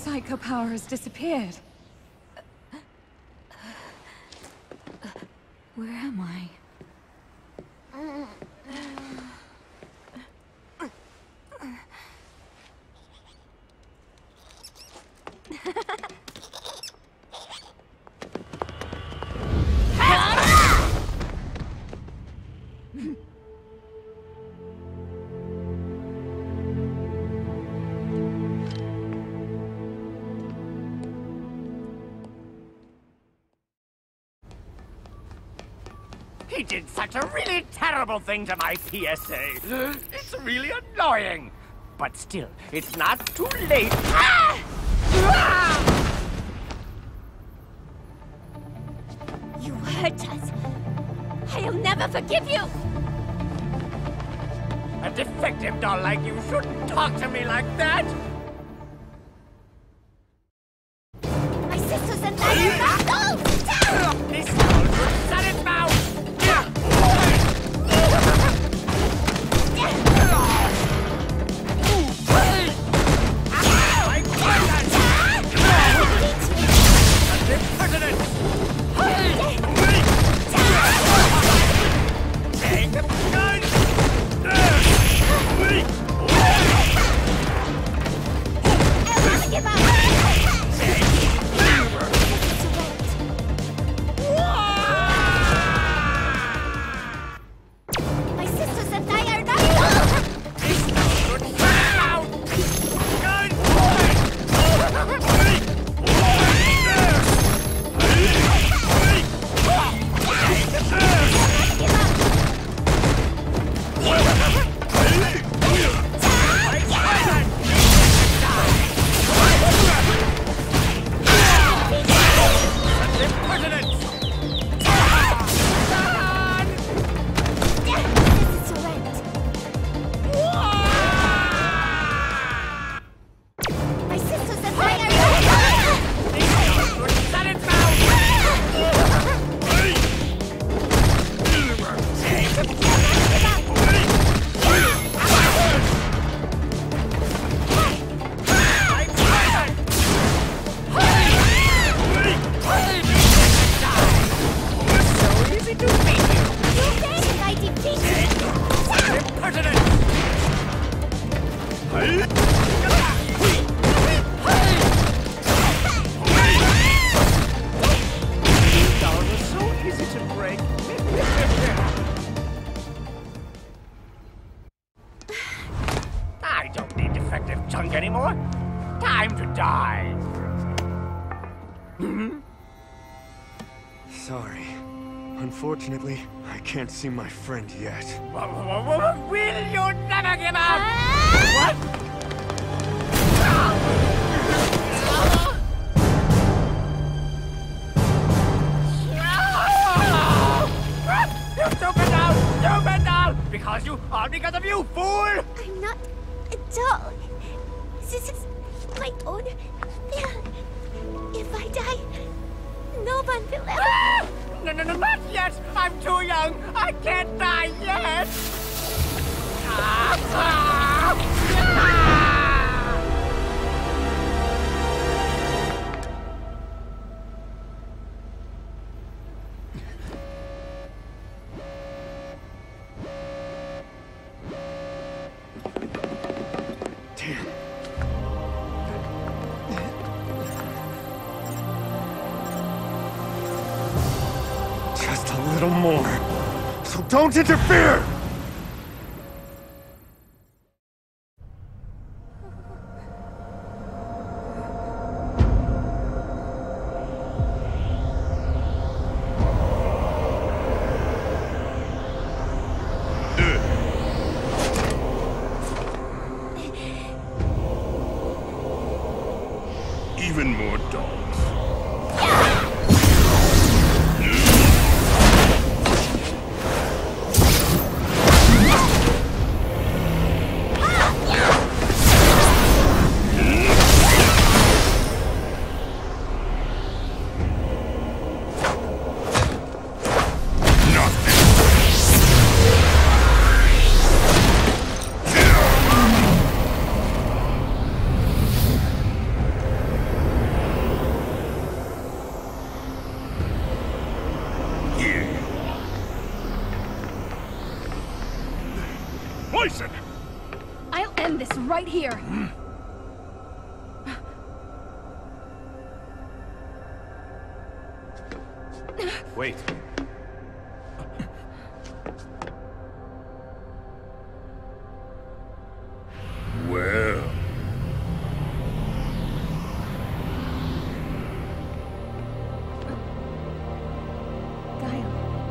psycho power has disappeared. Where am I? He did such a really terrible thing to my PSA. It's really annoying. But still, it's not too late. Ah! Ah! You hurt us. I'll never forgive you. A defective doll like you shouldn't talk to me like that. My sisters and I are not dolls. This doll should shut its mouth. I don't need defective junk anymore. Time to die. Sorry. Unfortunately, I can't see my friend yet. Will you never give up? What? You stupid doll! Stupid doll! All because of you, fool! I'm not a doll. This is my own. If I die, no one will ever. No, not yet! I'm too young! I can't die yet! Just a little more. So don't interfere! Even more dolls. Bison! I'll end this right here. Wait. Well... Guile.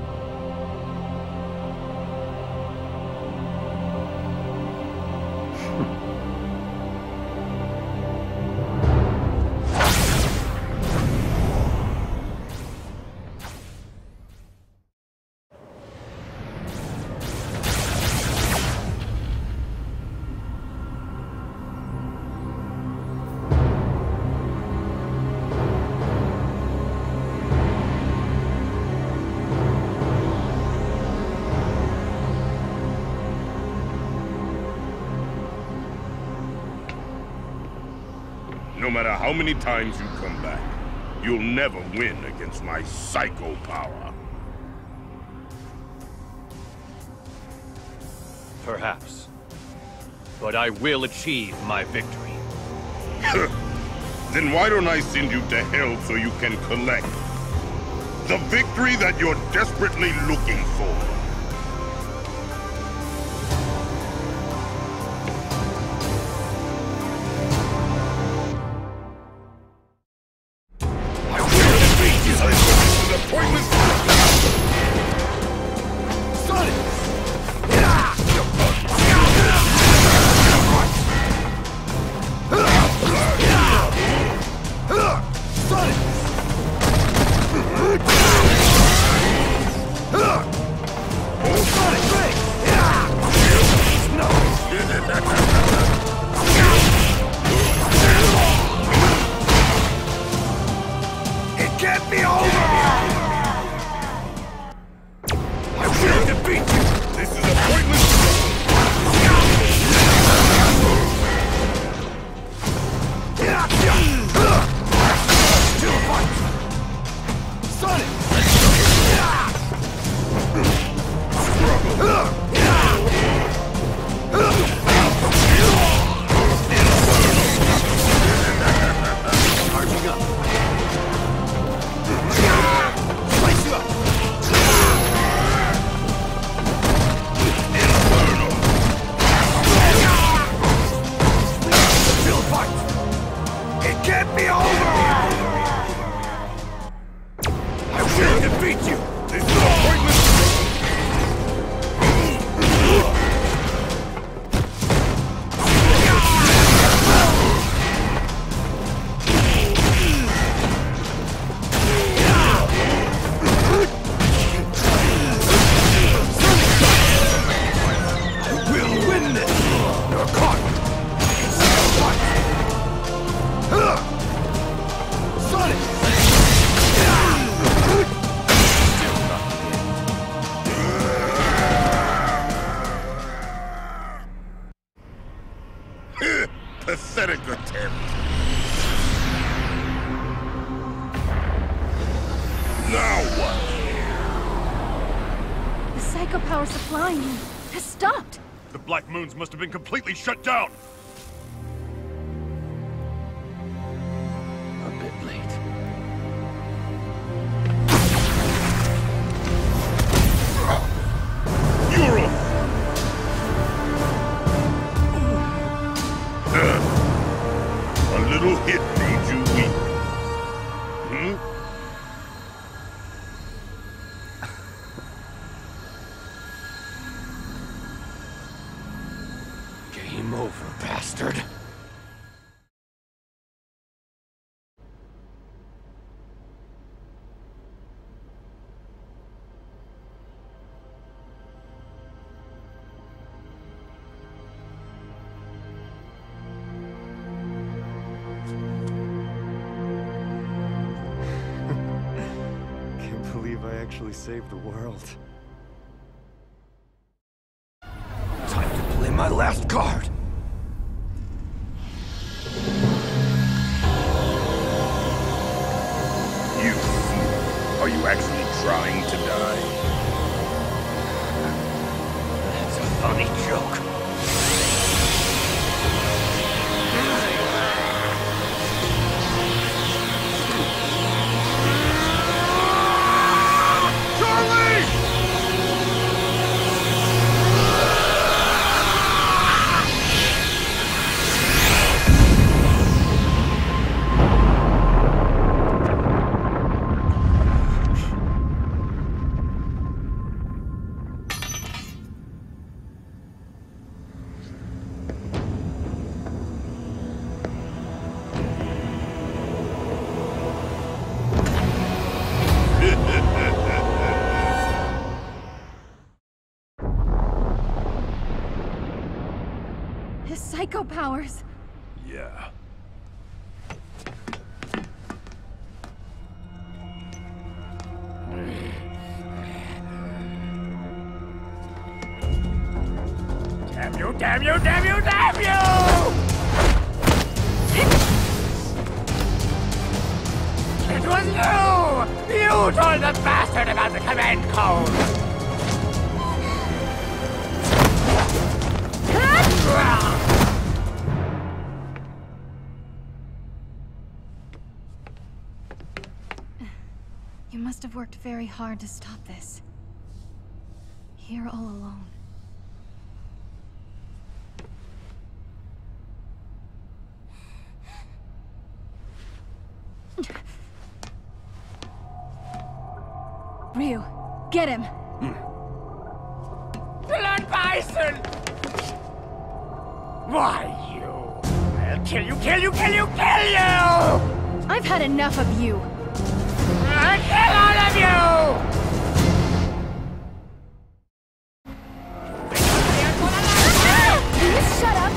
No matter how many times you come back, you'll never win against my psycho power. Perhaps. But I will achieve my victory. Then why don't I send you to hell so you can collect the victory that you're desperately looking for? Pathetic attempt. Now what? The psycho power supplying you has stopped. The Black Moons must have been completely shut down. A bit late. You're a little hit made you weak. Hmm? Game over, bastard. Can't believe I actually saved the world. Time to play my last card. You fool. Are you actually trying to die? That's a Phony joke. His psycho powers. Yeah. Damn you, damn you, damn you, damn you! It was you! You told the bastard about the command code! You must have worked very hard to stop this. Here all alone. Ryu, get him! Blood Bison! Why, you? I'll kill you, kill you, kill you, kill you! I've had enough of you! I'll kill all of you! Will you shut up?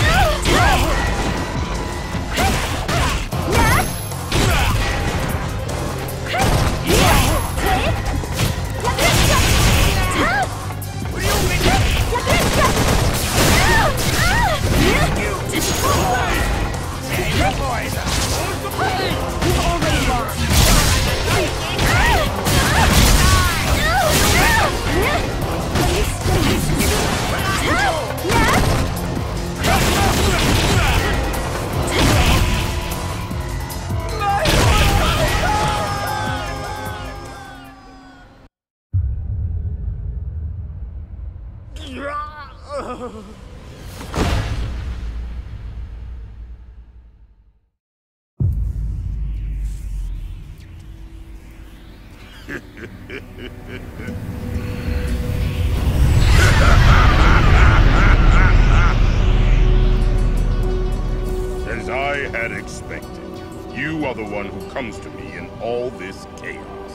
As I had expected, you are the one who comes to me in all this chaos.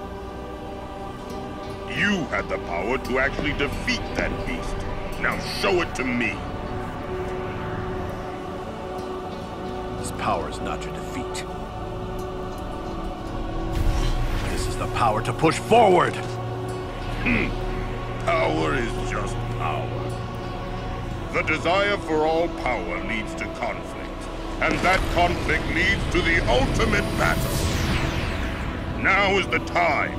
You had the power to actually defeat that beast. Now show it to me. This power is not to defeat. This is the power to push forward! Power is just power. The desire for all power leads to conflict, and that conflict leads to the ultimate battle. Now is the time.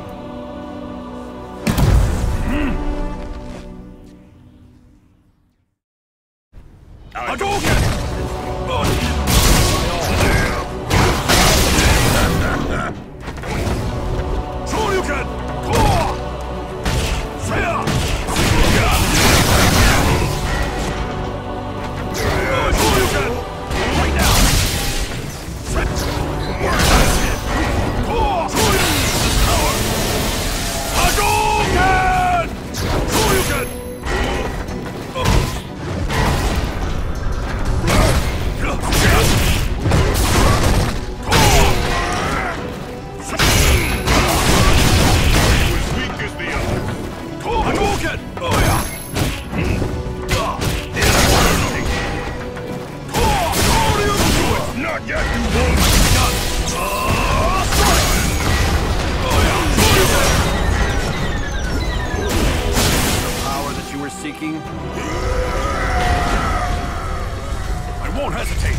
I won't hesitate.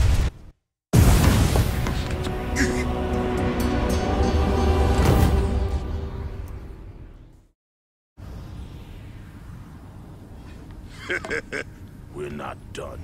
We're not done.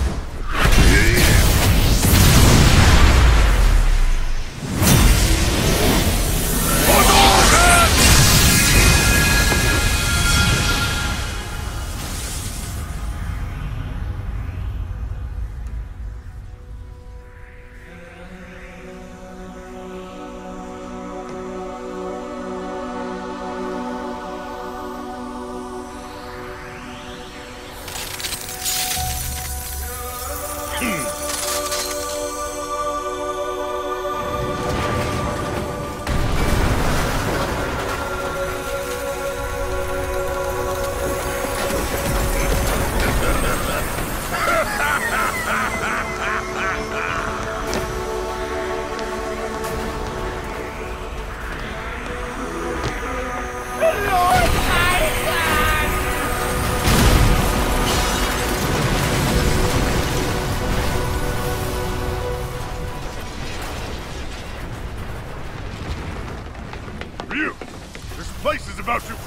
This place is about to...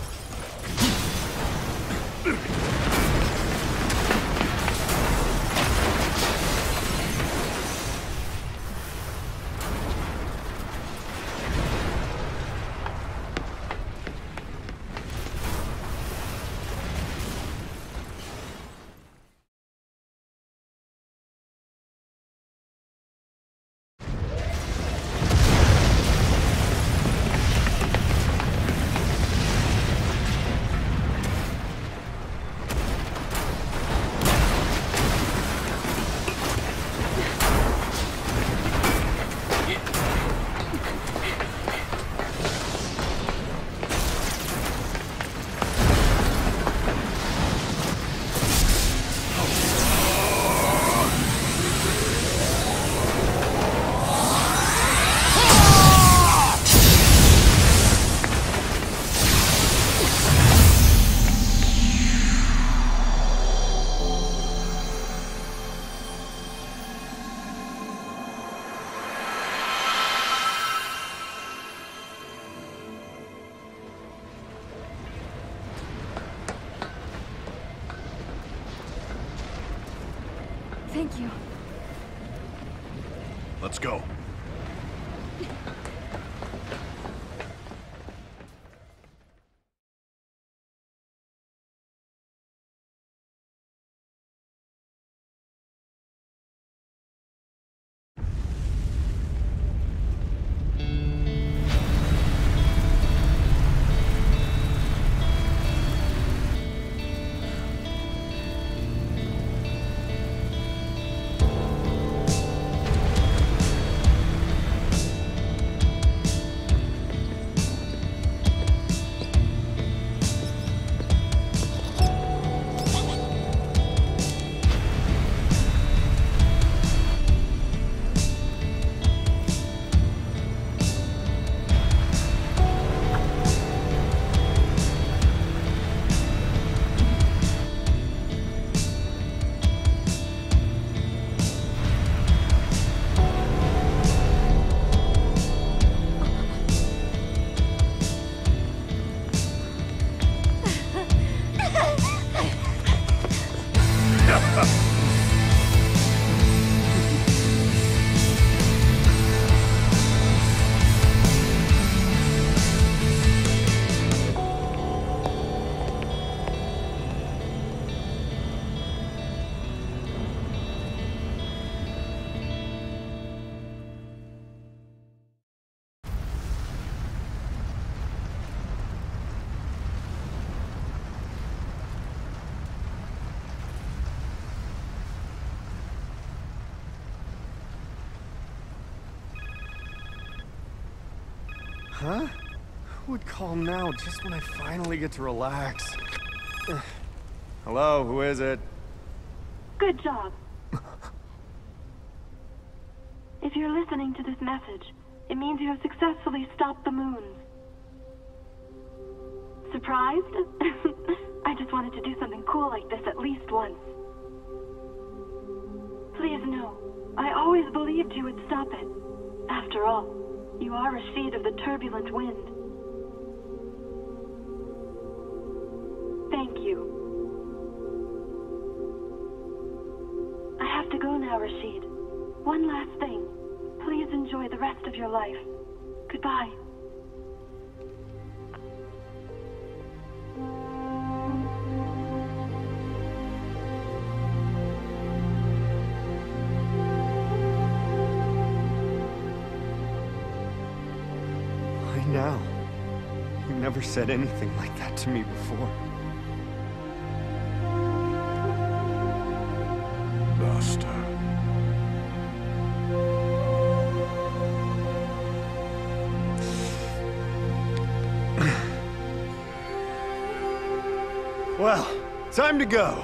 Thank you. Let's go. Huh? Who would call now, just when I finally get to relax? Hello, who is it? Good job. If you're listening to this message, it means you have successfully stopped the moons. Surprised? I just wanted to do something cool like this at least once. Please know, I always believed you would stop it. After all, you are Rashid of the turbulent wind. Thank you. now, Rashid. One last thing. Please enjoy the rest of your life. Goodbye. Why now? You never said anything like that to me before. Master. Well, time to go.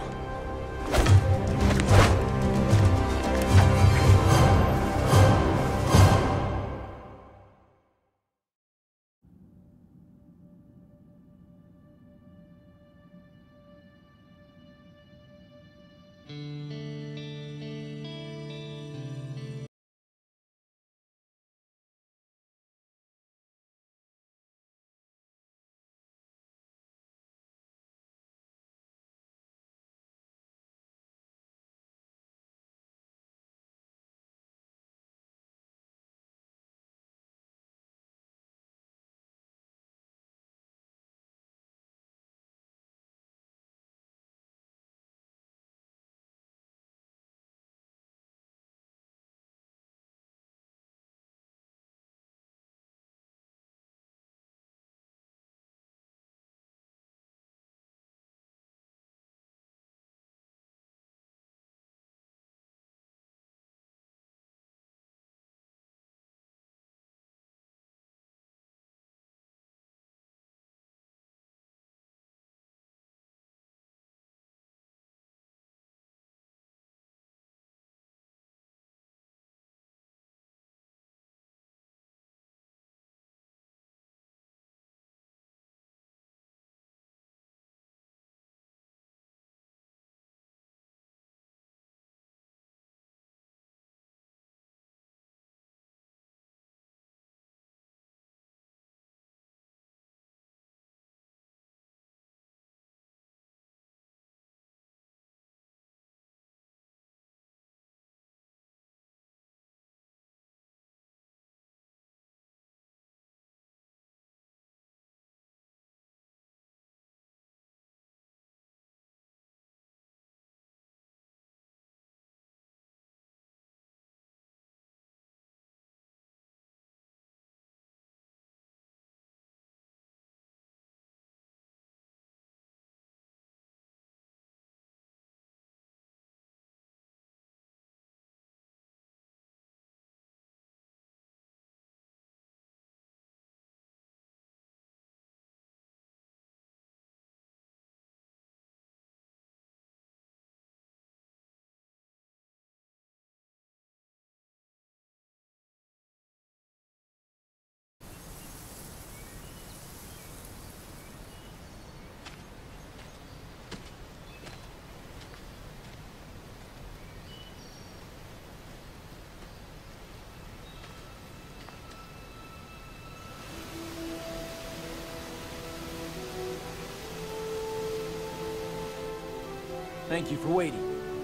Thank you for waiting.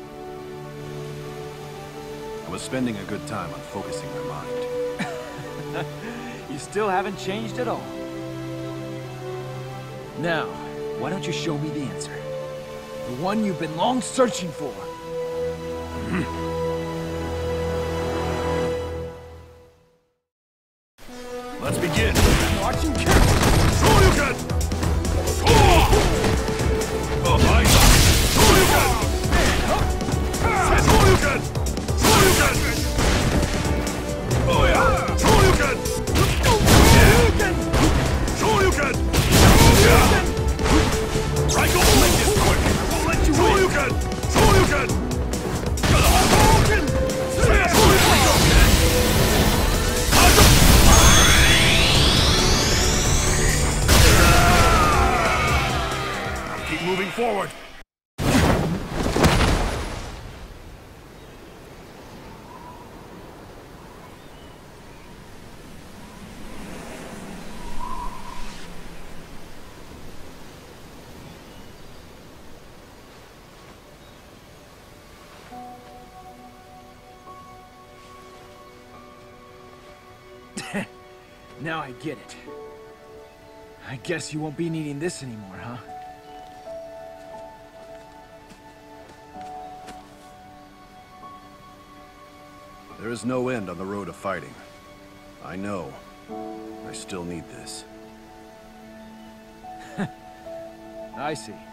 I was spending a good time on focusing my mind. You still haven't changed at all. Now, why don't you show me the answer? The one you've been long searching for. Let's begin. Watch him carefully. Shoryuken! Oh, Bison! Shoryuken! Shoryuken! Shoryuken! Oh, yeah! Shoryuken! Shoryuken! Shoryuken! Yeah! Right, go make this quick! I won't let you Shoryuken! Shoryuken! Shoryuken! Shoryuken! Now I get it. I guess you won't be needing this anymore, huh? There is no end on the road to fighting. I know. I still need this. I see.